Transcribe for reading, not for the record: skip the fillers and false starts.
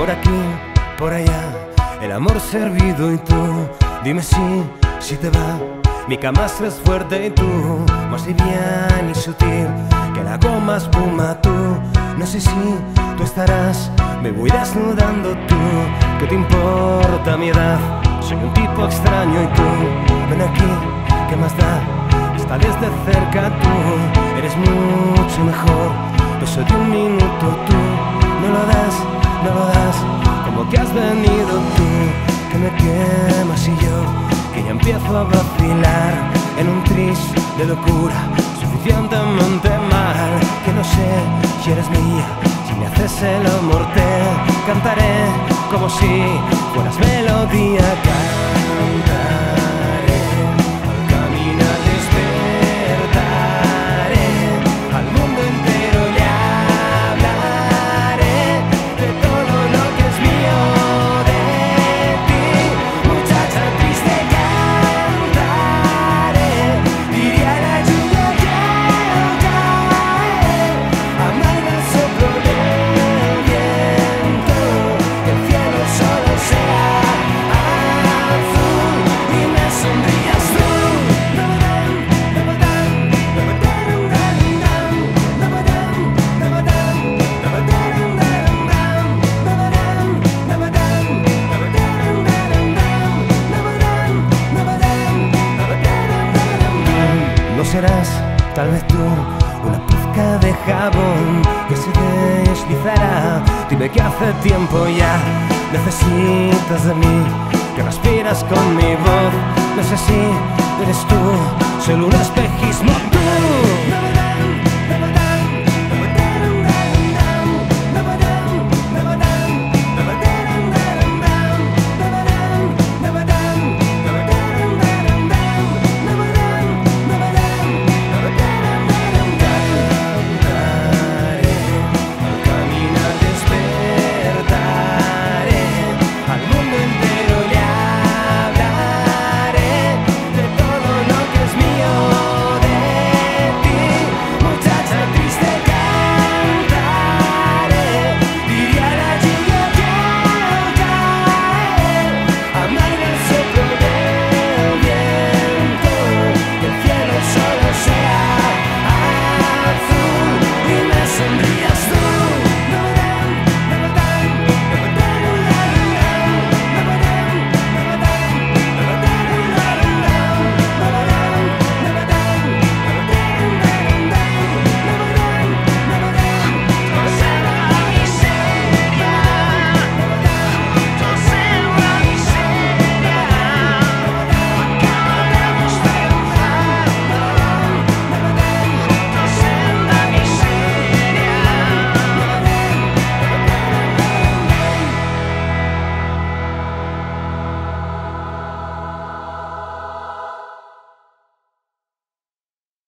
Por aquí, por allá, el amor servido y tú, dime si te va. Mi cama es fuerte y tú, más liviana y sutil que la goma espuma tú. No sé si tú estarás, me voy desnudando tú. ¿Qué te importa mi edad? Soy un tipo extraño y tú, ven aquí, ¿qué más da? Está desde cerca tú, eres mucho mejor. Beso de un minuto tú, no lo das, no lo das. Como que has venido tú, que me quemas y yo, que ya empiezo a vacilar en un tris de locura suficientemente mal, que no sé si eres mía. Si me haces el amor te cantaré como si fueras melodía. Cantaré, al caminar despertaré, al mundo entero le hablaré de todo lo que es mío de ti. Muchacha triste cantaré, diría la lluvia que cae, amarga el soplo del viento, que el cielo solo sea azul y me sonrías tú. No serás, tal vez tú, una pizca de jabón que se deslizará. Dime que hace tiempo ya necesitas de mí, que respiras con mi voz. No sé si eres tú, solo un espejismo tú.